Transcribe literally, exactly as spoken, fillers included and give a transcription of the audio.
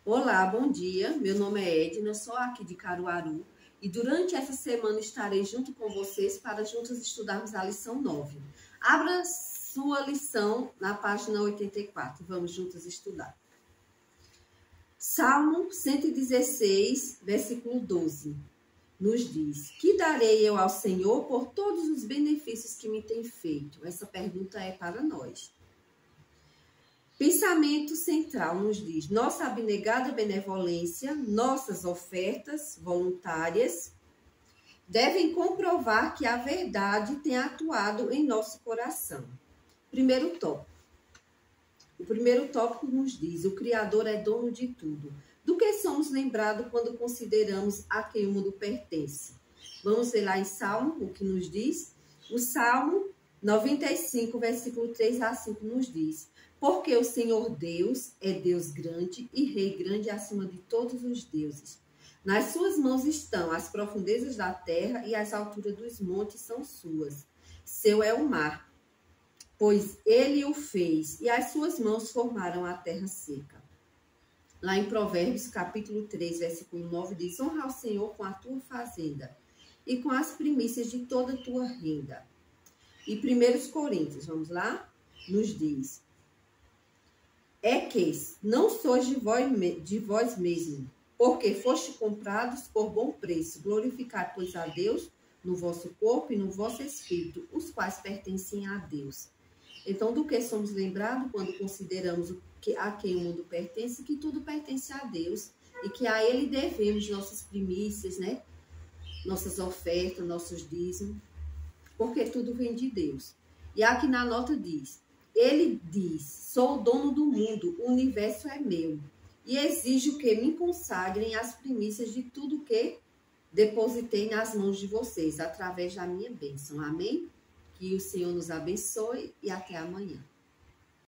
Olá, bom dia. Meu nome é Edna, sou aqui de Caruaru e durante essa semana estarei junto com vocês para juntos estudarmos a lição nove. Abra sua lição na página oitenta e quatro. Vamos juntos estudar. Salmo cento e dezesseis, versículo doze, nos diz: que darei eu ao Senhor por todos os benefícios que me tem feito? Essa pergunta é para nós. Pensamento central nos diz: nossa abnegada benevolência, nossas ofertas voluntárias devem comprovar que a verdade tem atuado em nosso coração. Primeiro tópico. O primeiro tópico nos diz: o Criador é dono de tudo. Do que somos lembrados quando consideramos a quem o mundo pertence? Vamos ver lá em Salmo o que nos diz. O Salmo noventa e cinco, versículo três a cinco nos diz: porque o Senhor Deus é Deus grande e Rei grande acima de todos os deuses. Nas suas mãos estão as profundezas da terra e as alturas dos montes são suas. Seu é o mar, pois ele o fez, e as suas mãos formaram a terra seca. Lá em Provérbios, capítulo três, versículo nove, diz: honra ao Senhor com a tua fazenda e com as primícias de toda a tua renda. E primeiro Coríntios, vamos lá, nos diz: é que não sois de vós, de vós mesmo, porque foste comprados por bom preço. Glorificai, pois, a Deus no vosso corpo e no vosso espírito, os quais pertencem a Deus. Então, do que somos lembrados quando consideramos que a quem o mundo pertence? Que tudo pertence a Deus e que a Ele devemos nossas primícias, né? Nossas ofertas, nossos dízimos, porque tudo vem de Deus. E aqui na nota diz: ele diz: sou o dono do mundo, o universo é meu, e exijo que me consagrem as primícias de tudo que depositei nas mãos de vocês, através da minha bênção. Amém? Que o Senhor nos abençoe e até amanhã.